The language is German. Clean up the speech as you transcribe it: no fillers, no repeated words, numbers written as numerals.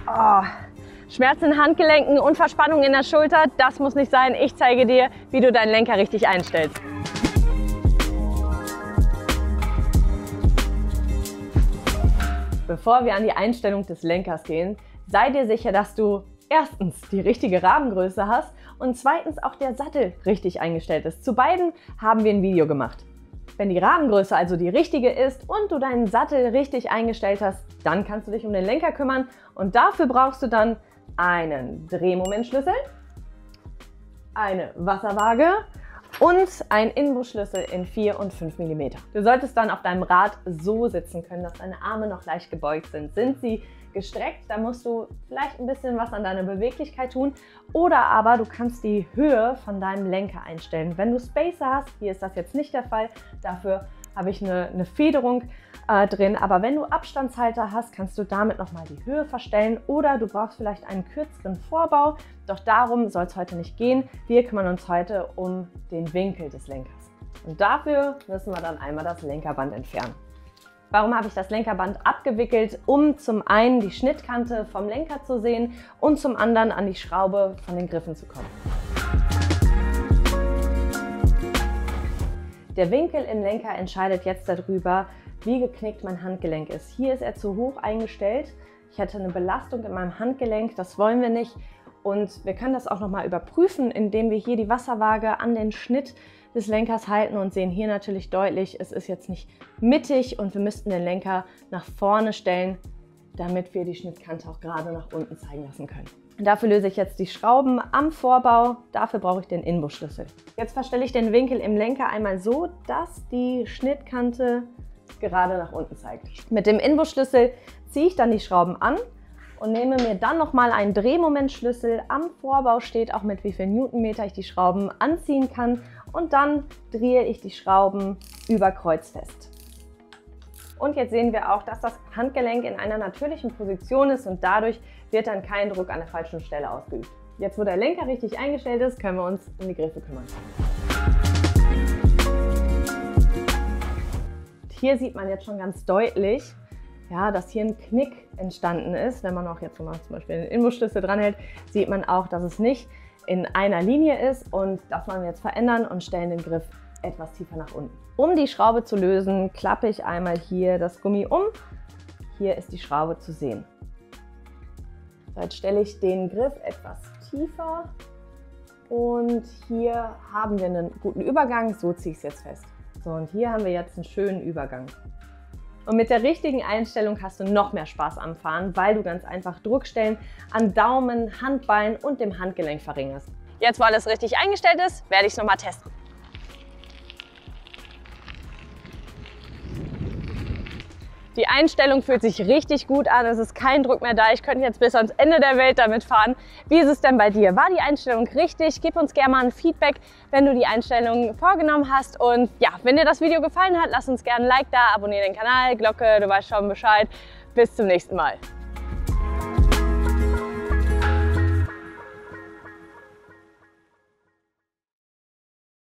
Oh. Schmerzen in Handgelenken und Verspannung in der Schulter, das muss nicht sein. Ich zeige dir, wie du deinen Lenker richtig einstellst. Bevor wir an die Einstellung des Lenkers gehen, sei dir sicher, dass du erstens die richtige Rahmengröße hast und zweitens auch der Sattel richtig eingestellt ist. Zu beiden haben wir ein Video gemacht. Wenn die Rahmengröße also die richtige ist und du deinen Sattel richtig eingestellt hast, dann kannst du dich um den Lenker kümmern und dafür brauchst du dann einen Drehmomentschlüssel, eine Wasserwaage und einen Inbusschlüssel in 4 und 5 mm. Du solltest dann auf deinem Rad so sitzen können, dass deine Arme noch leicht gebeugt sind. Sind sie gestreckt, dann musst du vielleicht ein bisschen was an deiner Beweglichkeit tun oder aber du kannst die Höhe von deinem Lenker einstellen. Wenn du Spacer hast, hier ist das jetzt nicht der Fall, dafür habe ich eine Federung drin, aber wenn du Abstandshalter hast, kannst du damit nochmal die Höhe verstellen oder du brauchst vielleicht einen kürzeren Vorbau, doch darum soll es heute nicht gehen. Wir kümmern uns heute um den Winkel des Lenkers und dafür müssen wir dann einmal das Lenkerband entfernen. Warum habe ich das Lenkerband abgewickelt? Um zum einen die Schnittkante vom Lenker zu sehen und zum anderen an die Schraube von den Griffen zu kommen. Der Winkel im Lenker entscheidet jetzt darüber, wie geknickt mein Handgelenk ist. Hier ist er zu hoch eingestellt. Ich hatte eine Belastung in meinem Handgelenk, das wollen wir nicht. Und wir können das auch nochmal überprüfen, indem wir hier die Wasserwaage an den Schnitt des Lenkers halten und sehen hier natürlich deutlich, es ist jetzt nicht mittig und wir müssten den Lenker nach vorne stellen, damit wir die Schnittkante auch gerade nach unten zeigen lassen können. Dafür löse ich jetzt die Schrauben am Vorbau, dafür brauche ich den Inbusschlüssel. Jetzt verstelle ich den Winkel im Lenker einmal so, dass die Schnittkante gerade nach unten zeigt. Mit dem Inbusschlüssel ziehe ich dann die Schrauben an und nehme mir dann nochmal einen Drehmomentschlüssel. Am Vorbau steht auch mit wie viel Newtonmeter ich die Schrauben anziehen kann und dann drehe ich die Schrauben über Kreuz fest. Und jetzt sehen wir auch, dass das Handgelenk in einer natürlichen Position ist und dadurch wird dann kein Druck an der falschen Stelle ausgeübt. Jetzt, wo der Lenker richtig eingestellt ist, können wir uns um die Griffe kümmern. Hier sieht man jetzt schon ganz deutlich, ja, dass hier ein Knick entstanden ist. Wenn man auch jetzt mal zum Beispiel den Inbusschlüssel dranhält, sieht man auch, dass es nicht in einer Linie ist und das wollen wir jetzt verändern und stellen den Griff etwas tiefer nach unten. Um die Schraube zu lösen, klappe ich einmal hier das Gummi um. Hier ist die Schraube zu sehen. So, jetzt stelle ich den Griff etwas tiefer und hier haben wir einen guten Übergang. So ziehe ich es jetzt fest. So, und hier haben wir jetzt einen schönen Übergang. Und mit der richtigen Einstellung hast du noch mehr Spaß am Fahren, weil du ganz einfach Druckstellen an Daumen, Handballen und dem Handgelenk verringerst. Jetzt, wo alles richtig eingestellt ist, werde ich es nochmal testen. Die Einstellung fühlt sich richtig gut an, es ist kein Druck mehr da. Ich könnte jetzt bis ans Ende der Welt damit fahren. Wie ist es denn bei dir? War die Einstellung richtig? Gib uns gerne mal ein Feedback, wenn du die Einstellung vorgenommen hast. Und ja, wenn dir das Video gefallen hat, lass uns gerne ein Like da, abonniere den Kanal, Glocke, du weißt schon Bescheid. Bis zum nächsten Mal.